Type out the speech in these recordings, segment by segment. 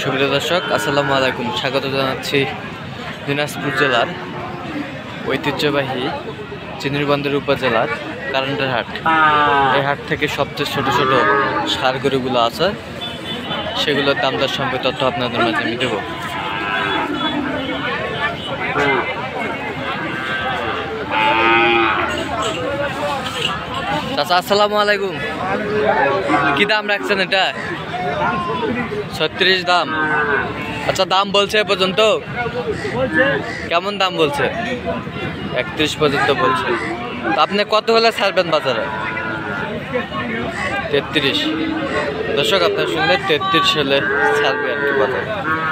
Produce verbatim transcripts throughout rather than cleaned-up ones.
সুপ্রিয় দর্শক আসসালামু আলাইকুম, স্বাগত জানাচ্ছি দিনাজপুর জেলার ঐতিহ্যবাহী চিনিরবন্দর উপজেলার কারেন্টের হাট। এই হাট থেকে সবচেয়ে ছোট ছোট ষাঁড় গরুগুলো আছে, সেগুলোর দাম দর সম্পর্কে তথ্য আপনাদের মাঝে আমি দেবো। চাচা আসসালামু আলাইকুম, কি দাম রাখছেন এটা? ছত্রিশ দাম। আচ্ছা, দাম বলছে এ পর্যন্ত? কেমন দাম বলছে? একত্রিশ পর্যন্ত বলছে। আপনি কত হলে ছাড়বেন বাজারে? তেত্রিশ। দর্শক আপনার শুনলে তেত্রিশ হলে ছাড়বে আর কি বাজারে।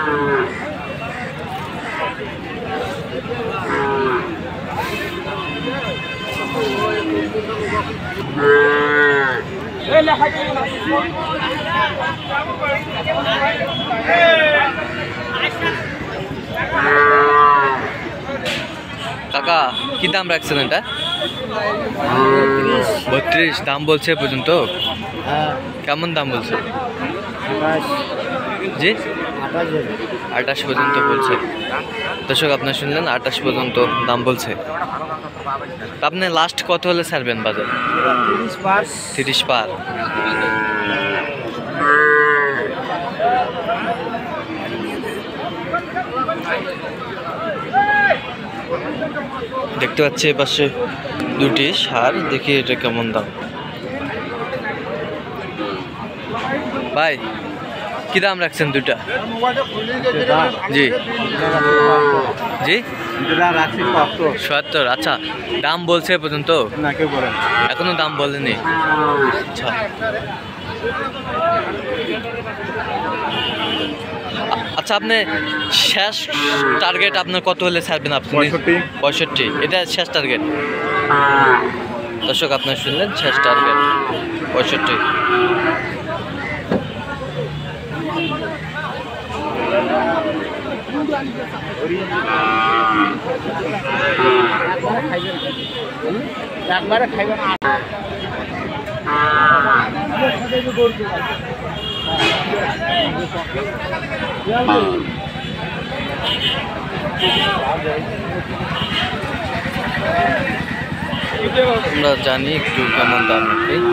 কাকা কি দাম রাখছেন এটা? বত্রিশ দাম বলছে এ পর্যন্ত? কেমন দাম বলছে? জি আঠাশ পর্যন্ত বলছে। দর্শক আপনার শুনলেন আঠাশ পর্যন্ত দাম বলছে। আপনি লাস্ট কত হলে ছাড়বেন বাজার? তিরিশ পার। দেখতে পাচ্ছি এপাশে দুটি ষাঁড়, দেখি এটা কেমন দাম। ভাই কি দাম রাখছেন দুটা? জি জি সত্তর। আচ্ছা, দাম বলছে পর্যন্ত? এখনো দাম বলেনি। আচ্ছা, আচ্ছা আপনি শেষ টার্গেট আপনার কত হলে ছাড়বেন আপনি? পঁয়ষট্টি। এটা শেষ টার্গেট। দর্শক আপনার শুনলেন শেষ টার্গেট পঁয়ষট্টি। একবারে খাইবে না। আমরা জানি একটু কেমন দাম।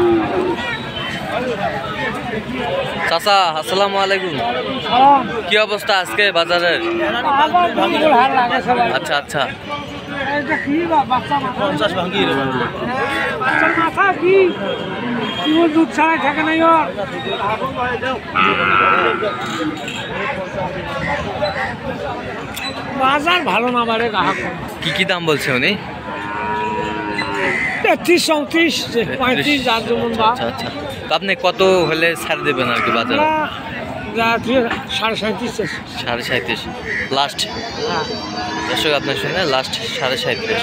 চাচা আসসালামু আলাইকুম, কি অবস্থা আজকে বাজারের? আচ্ছা আচ্ছা, দুধ ছাড়াই থাকে না। বাজার ভালো না বারে। কি কি দাম বলছে উনি? তেত্রিশ, চৌত্রিশ, পঁয়ত্রিশ, যার যেমন। আচ্ছা আচ্ছা, তো আপনি কত হলে ছাড় দেবেন আর কি বাজারে? সাড়ে সাঁত্রিশ। সাড়ে সাঁত্রিশ লাস্ট। দর্শক আপনার শুনে লাস্ট সাড়ে সাঁত্রিশ।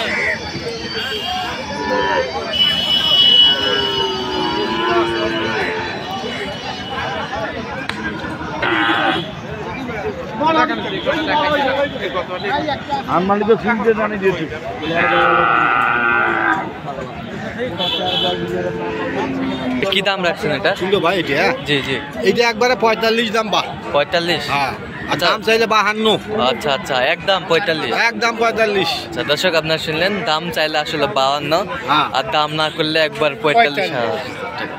কি দাম রাখছেন এটা? শুনলো ভাই এটা? জি জি, এইটা একবারে পঁয়তাল্লিশ দাম। বা পঁয়তাল্লিশ। হ্যাঁ, আচ্ছা, দাম চাইলে বাহান্ন। আচ্ছা আচ্ছা, একদম পঁয়তাল্লিশ। একদম পঁয়তাল্লিশ। আচ্ছা দর্শক আপনার শুনলেন, দাম চাইলে আসলে বাহান্ন, হ্যাঁ, আর দাম না করলে একবার পঁয়তাল্লিশ হাজার টাকা।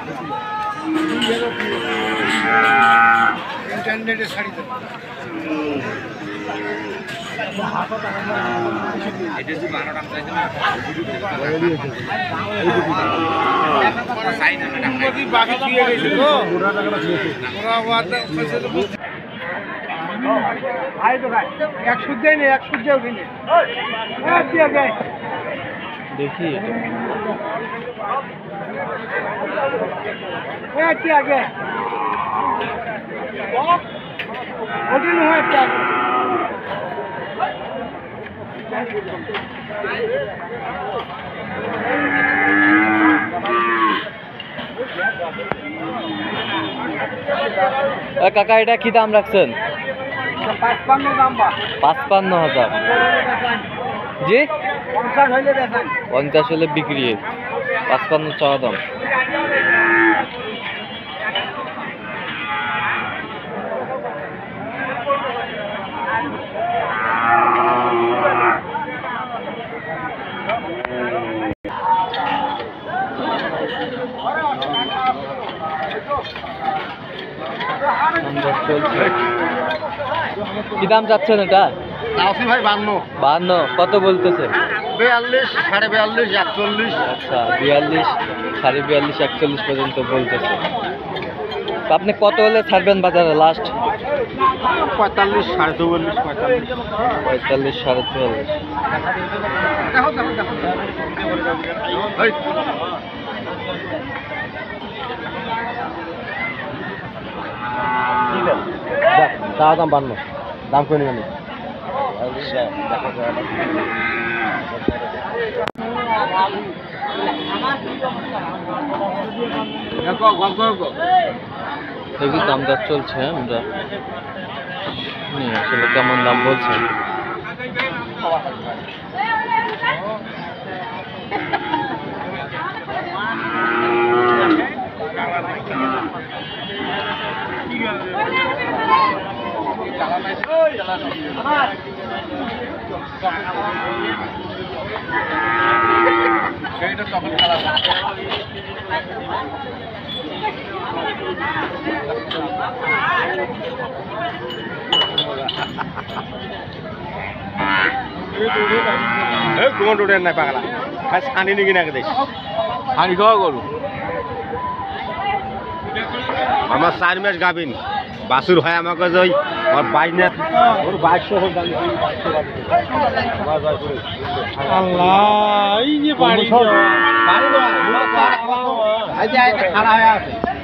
ইন্টারনেটে ছাড়ি দেব। একশো দেয় না, একশো দেও কিনে দেখি আগে ওদিন হয় কাকা এটা কি দাম রাখছেন? পাঁচপান্ন দাম। বা পাঁচপান্ন হাজার। জি পঞ্চাশ হইলে বেচান। পঞ্চাশ হলে বিক্রি, পাঁচপান্ন চাওয়া দাম। দাম চলছে। কি দাম চাচ্ছেন এটা? আশি ভাই বান্ন বাহান্ন। কত বলতেছে? বিয়াল্লিশ সাড়ে বিয়াল্লিশ একচল্লিশ। আচ্ছা, বিয়াল্লিশ সাড়ে বিয়াল্লিশ একচল্লিশ পর্যন্ত বলতেছে। তো আপনি কত হলে ছাড়বেন বাজারে লাস্ট? পঁয়তাল্লিশ সাড়ে চৌয়াল্লিশ পঁয়তাল্লিশ। পঁয়তাল্লিশ সাড়ে চুয়াল্লিশ। চা দাম বান্ন, দাম করে নেবেন। দেখি দাম দর চলছে, আমরা শুনি আসলে কেমন দাম বলছে। কোন উঠে নাই পাগলা, খাই ছানি নিকি নাকি দেখ হানি খাওয়া গরু। আমার চার মাস গাবিন বাছুর হয় আমাকে যাই আর বাইশ না ওর বাইশশো আল্লাহ এই যে বাড়ি খারাপ হয়ে আছে।